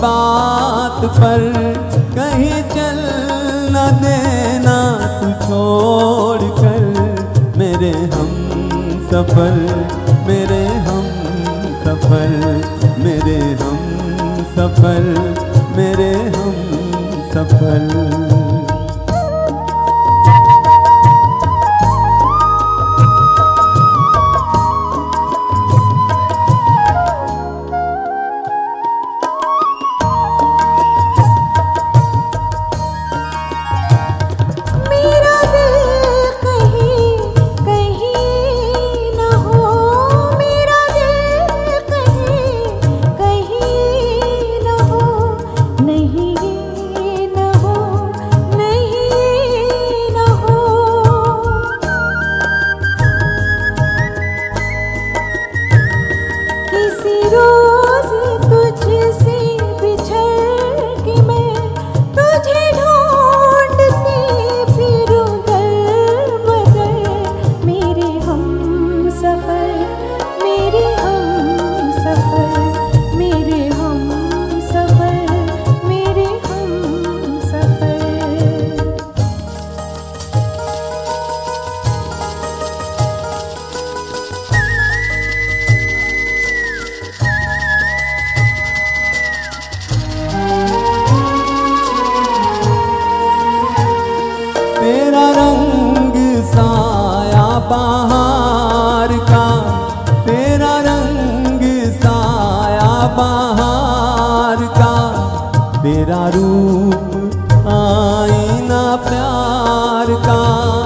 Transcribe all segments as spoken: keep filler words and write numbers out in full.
बात पर कहीं चल न देना तू छोड़ कर मेरे हम सफर, मेरे हम सफर, मेरे हम सफर, मेरे हम सफर। तेरा रंग साया बहार का, तेरा रंग साया बहार का, तेरा रूप आईना प्यार का।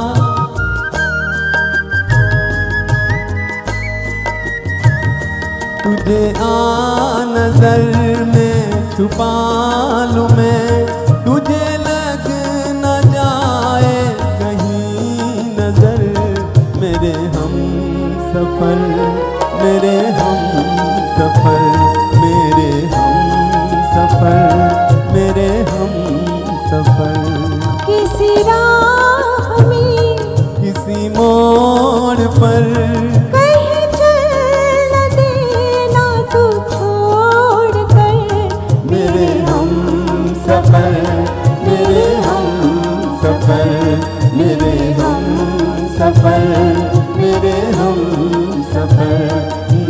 तुझे आ नजर में छुपा लूं मैं, तुझे लग न जाए कहीं नजर मेरे हम सफर, मेरे हम सफर, मेरे हम सफर, मेरे हम सफर। किसी राह में किसी मोड़ पर कहीं चल न देना तू छोड़ कर मेरे हम सफर, मेरे हम सफर, मेरे हम सफर, मेरे हम सफर।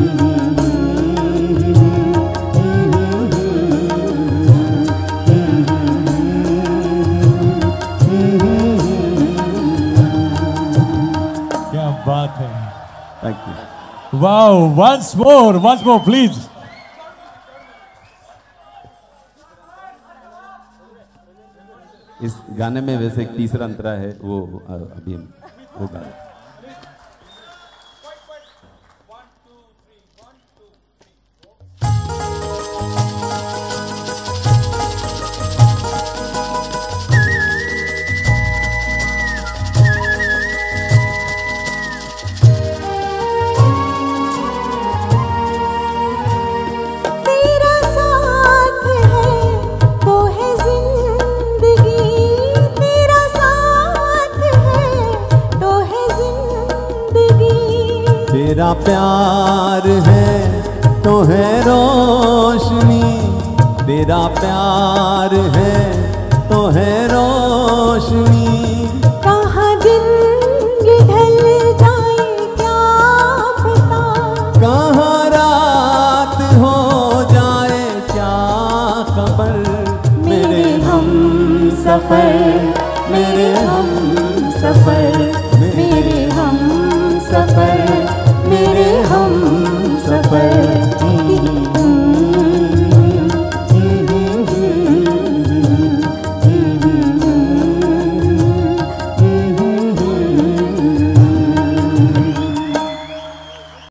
क्या बात है। Thank you. Wow, once more, once more please. इस गाने में वैसे एक तीसरा अंतरा है, वो अभी होगा। तेरा साथ है तो है जिंदगी, तेरा साथ है तो है जिंदगी। तेरा प्यार है तो है रोशनी, तेरा प्यार है तो है रोशनी। कहाँ दिन ये ढल जाए क्या पता, कहाँ रात हो जाए क्या खबर मेरे हम सफर, मेरे हम सफर,